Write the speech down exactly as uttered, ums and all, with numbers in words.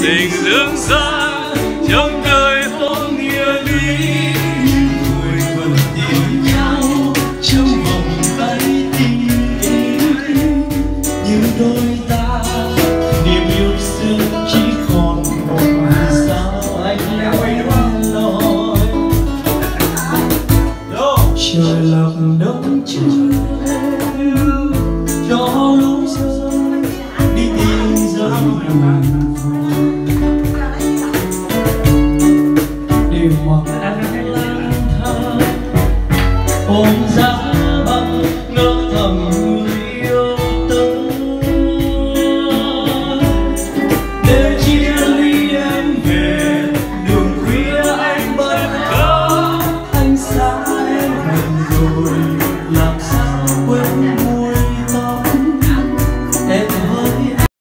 tình dương xa trong đời không nghĩa lý. Người vẫn tìm nhau trong vòng tay tình em như đôi ta, niềm yêu xưa chỉ còn một vì sao anh loi. Trời lặng đông chờ em, gió lối rơi đi tìm dấu.